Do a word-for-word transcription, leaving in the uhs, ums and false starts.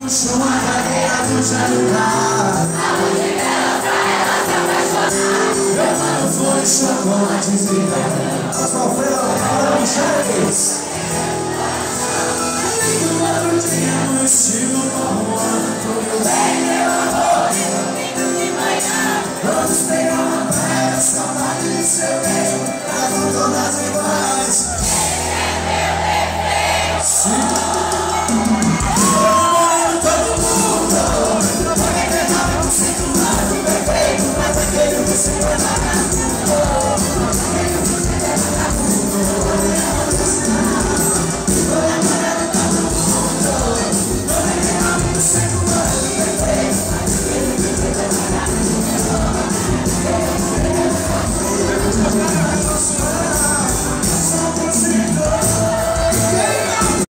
Puxou a cadeira do celular. Aonde ela pra ela se apaixonar. Meu mano foi chocolate desligado. Sofreu a hora dos chefes. No outro dia